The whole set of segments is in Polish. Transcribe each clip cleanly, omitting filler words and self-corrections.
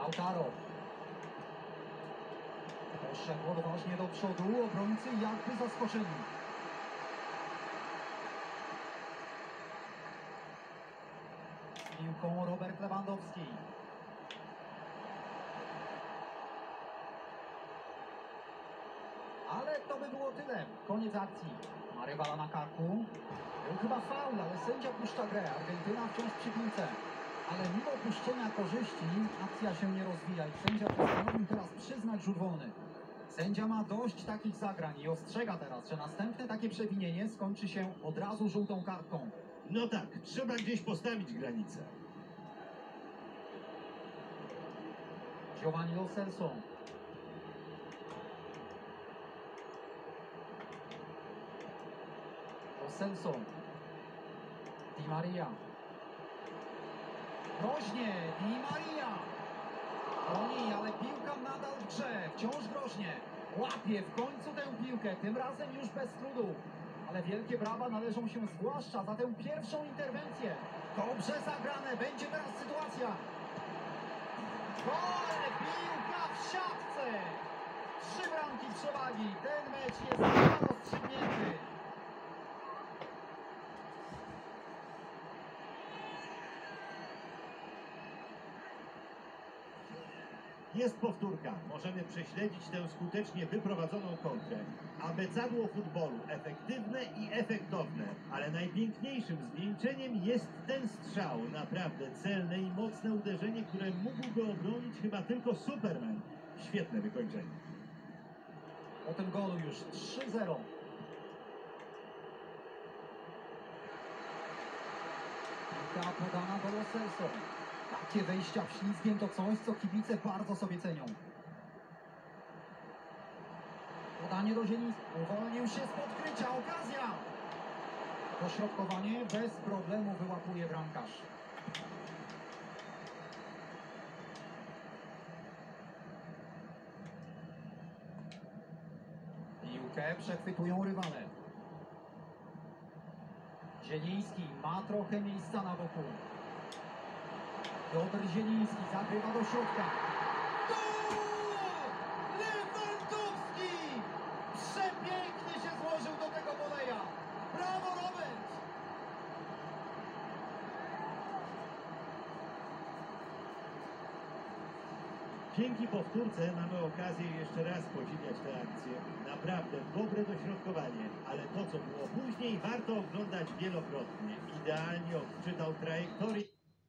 Lautaro. Poszedł odważnie do przodu, obrońcy jakby zaskoczeni. Z piłką Robert Lewandowski. Ale to by było tyle. Koniec akcji. Ma rywala na karku. Był chyba faul, ale sędzia puszcza grę. Argentyna wciąż przy piłce. Ale mimo puszczenia korzyści akcja się nie rozwija i sędzia postanowił teraz przyznać rzut wolny. Sędzia ma dość takich zagrań i ostrzega teraz, że następne takie przewinienie skończy się od razu żółtą kartką. No tak, trzeba gdzieś postawić granicę. Giovanni Lo Celso. Lo Celso. Di Maria. Groźnie, Di Maria. Broni, ale piłka nadal w grze, wciąż groźnie. Łapie w końcu tę piłkę, tym razem już bez trudu. Ale wielkie brawa należą się zwłaszcza za tę pierwszą interwencję. Dobrze zagrane, będzie teraz sytuacja. Gol, piłka w siatce. 3 bramki przewagi, ten mecz jest chyba rozstrzygnięty. Jest powtórka. Możemy prześledzić tę skutecznie wyprowadzoną kontrę. Abecadło futbolu. Efektywne i efektowne. Ale najpiękniejszym zwieńczeniem jest ten strzał. Naprawdę celne i mocne uderzenie, które mógłby obronić chyba tylko Superman. Świetne wykończenie. Po tym golu już 3-0. Piłka podana do Lo Celso. Takie wejścia ślizgiem to coś, co kibice bardzo sobie cenią. Podanie do Zielińskiego. Uwolnił się z podkrycia. Okazja! Dośrodkowanie bez problemu wyłapuje bramkarz. Piłkę przechwytują rywale. Zieliński ma trochę miejsca na boku. Piotr Zieliński zagrywa do środka. Gol! Lewandowski! Przepięknie się złożył do tego woleja. Brawo, Robert! Dzięki powtórce mamy okazję jeszcze raz podziwiać tę akcję. Naprawdę dobre dośrodkowanie, ale to, co było później, warto oglądać wielokrotnie. Idealnie odczytał trajektorię.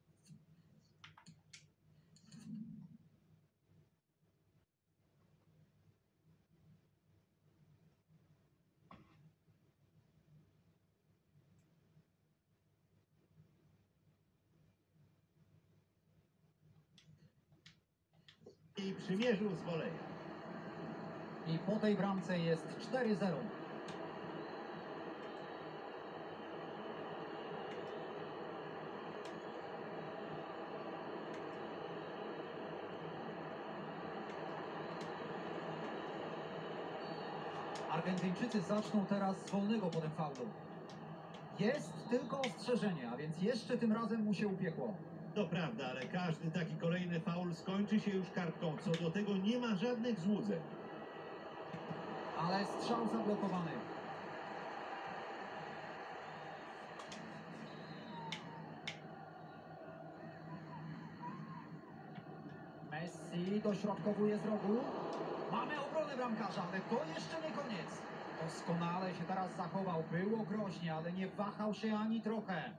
I przymierzył z woleja. I po tej bramce jest 4-0. Argentyńczycy zaczną teraz z wolnego po tym faulu. Jest tylko ostrzeżenie, a więc jeszcze tym razem mu się upiekło. To prawda, ale każdy taki kolejny faul skończy się już kartką. Co do tego nie ma żadnych złudzeń. Ale strzał zablokowany. Messi dośrodkowuje z rogu. Mamy obronę bramkarza, ale to jeszcze nie koniec. Doskonale się teraz zachował. Było groźnie, ale nie wahał się ani trochę.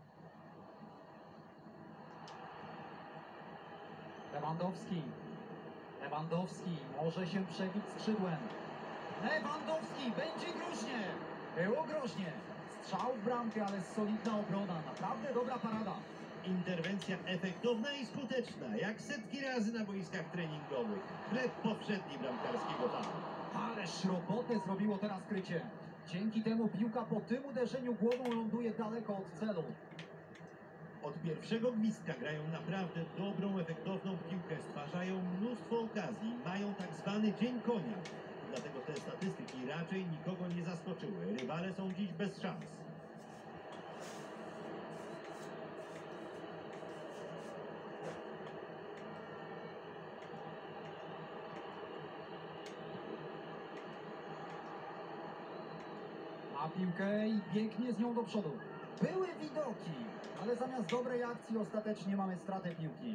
Lewandowski. Lewandowski może się przebić skrzydłem. Lewandowski, będzie groźnie. Było groźnie. Strzał w bramkę, ale solidna obrona. Naprawdę dobra parada. Interwencja efektowna i skuteczna, jak setki razy na boiskach treningowych. Chleb powszedni bramkarskiego faulu. Ależ robotę zrobiło teraz krycie. Dzięki temu piłka po tym uderzeniu głową ląduje daleko od celu. Od pierwszego gwizdka grają naprawdę dobrą, efektowną piłkę, stwarzają mnóstwo okazji, mają tak zwany dzień konia. Dlatego te statystyki raczej nikogo nie zaskoczyły. Rywale są dziś bez szans. Ma piłkę i biegnie z nią do przodu. Były widoki, ale zamiast dobrej akcji ostatecznie mamy stratę piłki.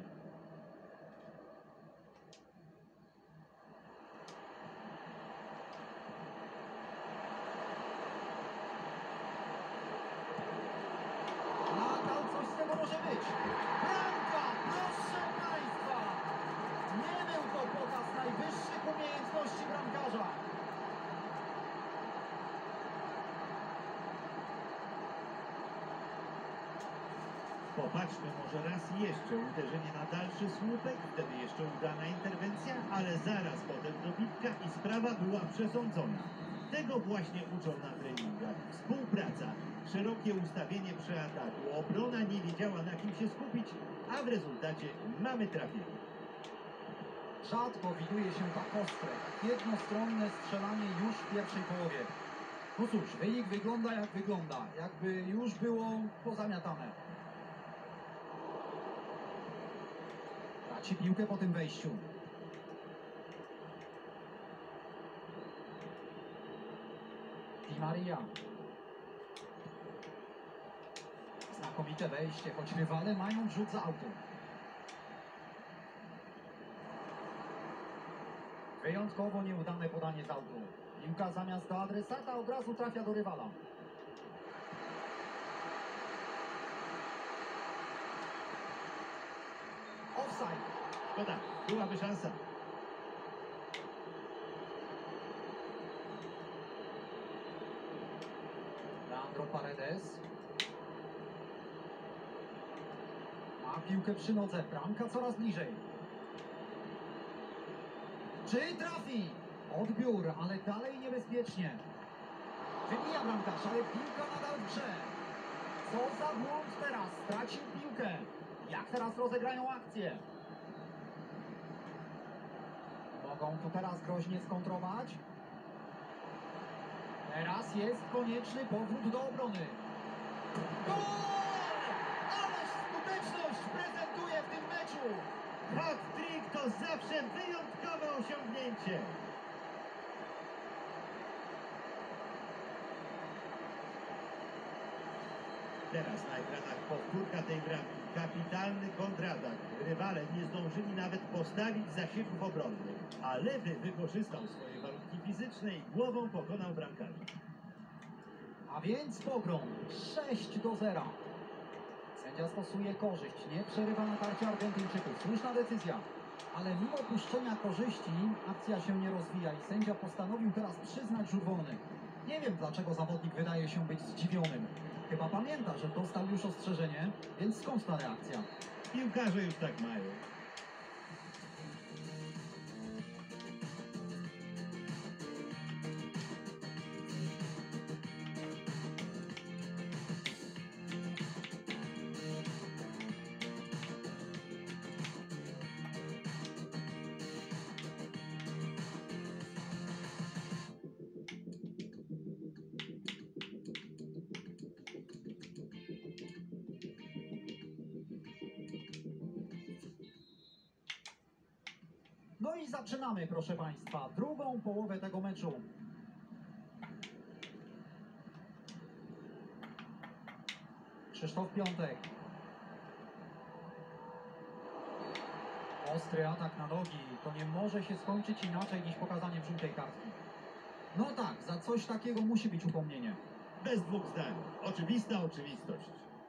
Nadal coś z tego może być. Bramka, proszę Państwa! Nie był to pokaz najwyższych umiejętności bramkarza. Popatrzmy może raz jeszcze. Uderzenie na dalszy słupek, wtedy jeszcze udana interwencja, ale zaraz potem dobitka i sprawa była przesądzona. Tego właśnie uczą na treningach. Współpraca, szerokie ustawienie przy ataku, obrona nie wiedziała na kim się skupić, a w rezultacie mamy trafienie. Rzadko widuje się tak ostre, tak jednostronne strzelanie już w pierwszej połowie. No cóż, wynik wygląda jak wygląda, jakby już było pozamiatane. Traci piłkę po tym wejściu. Di Maria. Znakomite wejście, choć rywale mają rzut za autem. Wyjątkowo nieudane podanie z autu. Piłka zamiast do adresata od razu trafia do rywala. Offside. Szkoda, byłaby szansa. Leandro Paredes. Ma piłkę przy nodze. Bramka coraz bliżej. Czy trafi? Odbiór, ale dalej niebezpiecznie. Wybija bramkarz, ale piłka nadal w grze. Co za błąd teraz? Stracił piłkę. Jak teraz rozegrają akcję? Mogą tu teraz groźnie skontrować. Teraz jest konieczny powrót do obrony. Gol! Ależ skuteczność prezentuje w tym meczu. Hat-trick to zawsze wyjątkowe osiągnięcie. Teraz na ekranach powtórka tej bramki. Kapitalny kontratak. Rywale nie zdążyli nawet postawić zasieków obronnych, a lewy wykorzystał swoje warunki fizyczne i głową pokonał bramkarza. A więc pogrom 6-0. Sędzia stosuje korzyść, nie przerywa natarcia Argentyńczyków. Słuszna decyzja, ale mimo puszczenia korzyści akcja się nie rozwija i sędzia postanowił teraz przyznać rzut wolny. Nie wiem, dlaczego zawodnik wydaje się być zdziwionym. Chyba pamięta, że dostał już ostrzeżenie, więc skąd ta reakcja? Piłkarze już tak mają. No i zaczynamy, proszę Państwa, drugą połowę tego meczu. Krzysztof Piątek. Ostry atak na nogi. To nie może się skończyć inaczej niż pokazaniem żółtej kartki. No tak, za coś takiego musi być upomnienie. Bez dwóch zdań. Oczywista oczywistość.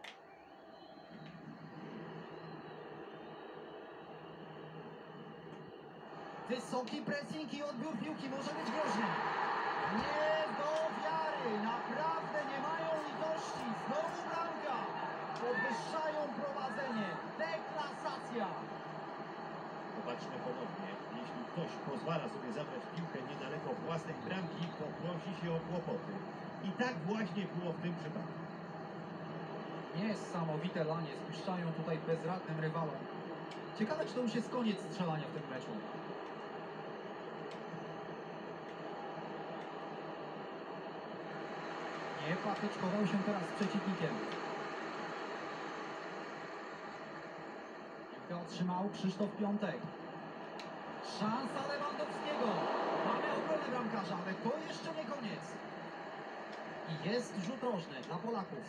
Wysoki pressing i odbiór piłki może być groźny. Nie do wiary. Naprawdę nie mają litości. Znowu bramka. Podwyższają prowadzenie. Deklasacja. Popatrzmy ponownie. Jeśli ktoś pozwala sobie zabrać piłkę niedaleko własnej bramki, to prosi się o kłopoty. I tak właśnie było w tym przypadku. Niesamowite lanie spuszczają tutaj bezradnym rywalom. Ciekawe, czy to już jest koniec strzelania w tym meczu. Nie patyczkował się teraz z przeciwnikiem. Piłkę otrzymał Krzysztof Piątek. Szansa Lewandowskiego. Mamy obronę bramkarza, ale to jeszcze nie koniec. I jest rzut rożny dla Polaków.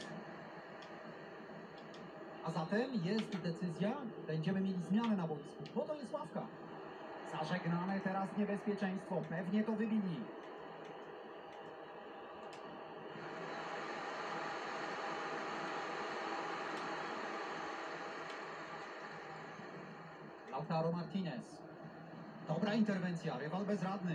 A zatem jest decyzja, będziemy mieli zmianę na boisku, bo to jest ławka. Zażegnane teraz niebezpieczeństwo, pewnie to wybili. Lautaro Martinez. Dobra interwencja, rywal bezradny.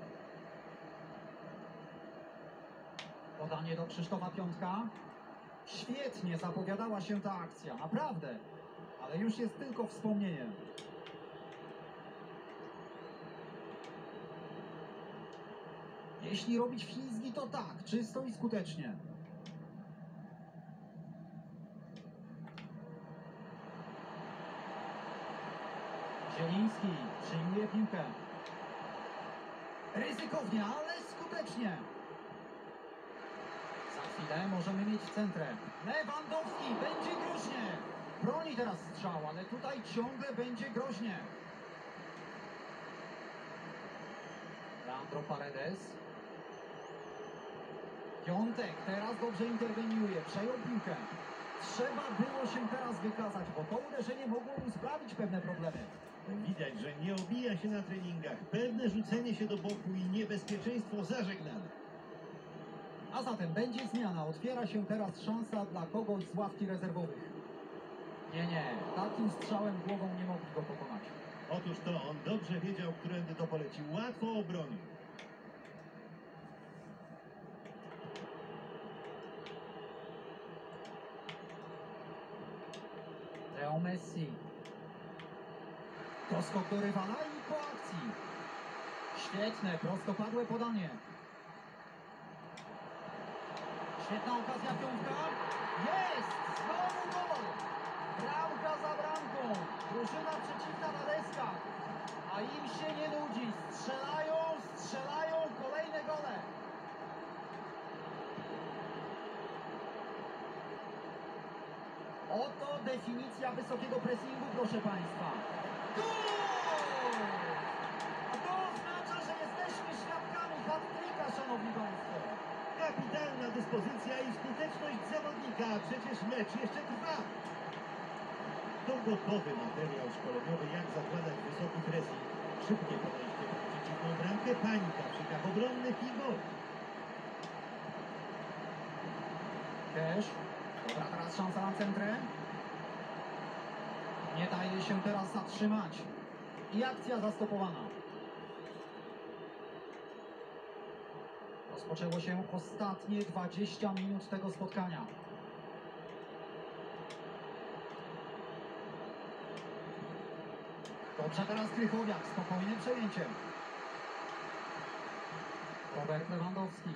Podanie do Krzysztofa Piątka. Świetnie zapowiadała się ta akcja, naprawdę. Ale już jest tylko wspomnieniem. Jeśli robić ślizgi, to tak, czysto i skutecznie. Zieliński przyjmuje piłkę. Ryzykownie, ale skutecznie. Za chwilę możemy mieć centrę. Lewandowski, będzie groźnie. Broni teraz strzał, ale tutaj ciągle będzie groźnie. Leandro Paredes. Piątek teraz dobrze interweniuje, przejął piłkę. Trzeba było się teraz wykazać, bo to uderzenie mogło mu sprawić pewne problemy. Widać, że nie obija się na treningach. Pewne rzucenie się do boku i niebezpieczeństwo zażegnane. A zatem będzie zmiana. Otwiera się teraz szansa dla kogoś z ławki rezerwowych. Nie, takim strzałem głową nie mogli go pokonać. Otóż to on dobrze wiedział, którędy to poleci. Łatwo obronił. Leo Messi. Doskok do rywala i po akcji. Świetne, prostopadłe podanie. Świetna okazja Piątka. Jest! Znowu gol! Bramka za bramką. Drużyna przeciwna na deskach. A im się nie nudzi. Strzelają kolejne gole. Oto definicja wysokiego pressingu, proszę Państwa. Gol! A to oznacza, że jesteśmy świadkami hat-tricka, szanowni Państwo. Kapitalna dyspozycja i skuteczność zawodnika, a przecież mecz jeszcze trwa. To gotowy materiał szkoleniowy, jak zakładać wysoki pressing. Szybkie podejście pod przeciwną bramkę, panika w szykach obronnych i gol. Cash. Dobra, teraz szansa na centrę. Nie daje się teraz zatrzymać. I akcja zastopowana. Rozpoczęło się ostatnie 20 minut tego spotkania. Dobrze teraz Krychowiak, spokojne przejęcie. Robert Lewandowski.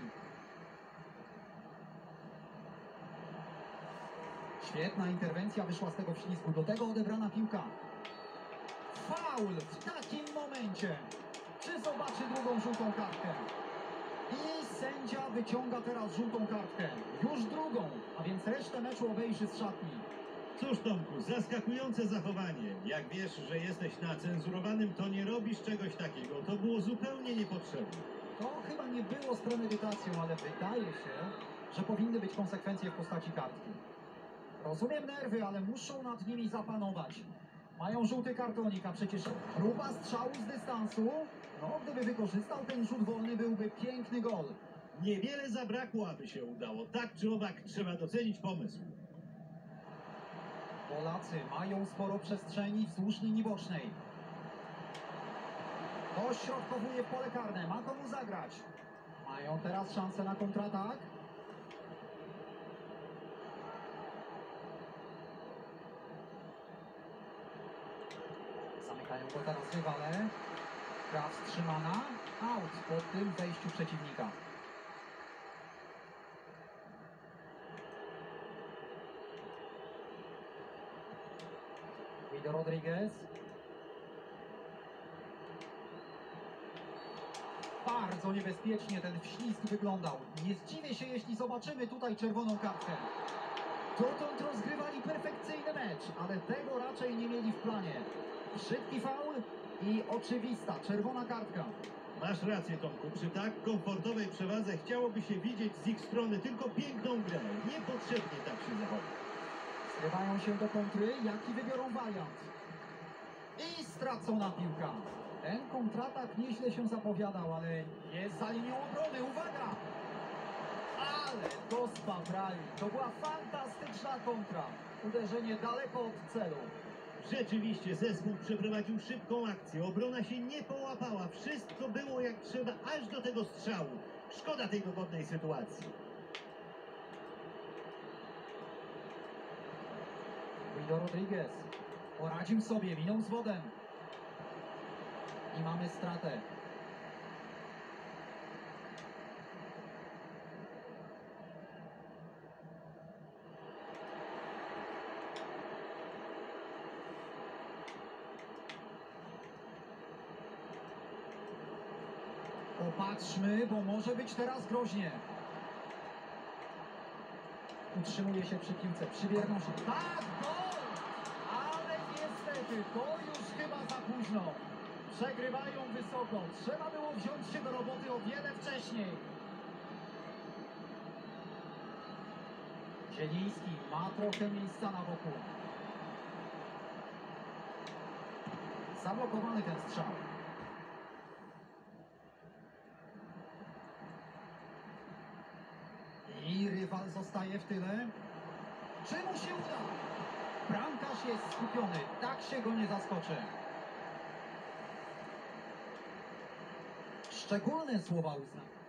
Świetna interwencja wyszła z tego ślizgu. Do tego odebrana piłka. Faul w takim momencie. Czy zobaczy drugą żółtą kartkę? I sędzia wyciąga teraz żółtą kartkę. Już drugą, a więc resztę meczu obejrzy z szatni. Cóż, Tomku, zaskakujące zachowanie. Jak wiesz, że jesteś na cenzurowanym, to nie robisz czegoś takiego. To było zupełnie niepotrzebne. To chyba nie było z premedytacją, ale wydaje się, że powinny być konsekwencje w postaci kartki. Rozumiem nerwy, ale muszą nad nimi zapanować. Mają żółty kartonik, a przecież próba strzału z dystansu. No, gdyby wykorzystał ten rzut wolny, byłby piękny gol. Niewiele zabrakło, aby się udało. Tak czy owak trzeba docenić pomysł. Polacy mają sporo przestrzeni wzdłuż linii bocznej. Dośrodkowuje w pole karne, ma komu zagrać. Mają teraz szansę na kontratak. Zamykają go teraz rywale. Gra wstrzymana. Out po tym wejściu przeciwnika. Guido Rodriguez. Bardzo niebezpiecznie ten wślizg wyglądał. Nie zdziwię się, jeśli zobaczymy tutaj czerwoną kartkę. Dotąd rozgrywali perfekcyjny mecz, ale tego raczej nie mieli w planie. Szybki faul i oczywista czerwona kartka. Masz rację, Tomku. Przy tak komfortowej przewadze chciałoby się widzieć z ich strony tylko piękną grę. Niepotrzebnie tak się zachować. Zrywają się do kontry, jaki wybiorą wariant. I stracona piłka. Ten kontratak nieźle się zapowiadał, ale jest za linią obrony. Uwaga! Ale to spaprali. To była fantastyczna kontra. Uderzenie daleko od celu. Rzeczywiście zespół przeprowadził szybką akcję. Obrona się nie połapała. Wszystko było jak trzeba aż do tego strzału. Szkoda tej dogodnej sytuacji. Guido Rodriguez poradził sobie, minął z wodem. I mamy stratę. Popatrzmy, bo może być teraz groźnie. Utrzymuje się przy piłce, przybierną się. Tak, gol! Ale niestety, to już chyba za późno. Przegrywają wysoko. Trzeba było wziąć się do roboty o wiele wcześniej. Zieliński ma trochę miejsca na boku. Zablokowany ten strzał. I rywal zostaje w tyle. Czy mu się uda? Bramkarz jest skupiony. Tak się go nie zaskoczy. Szczególne słowa uznania.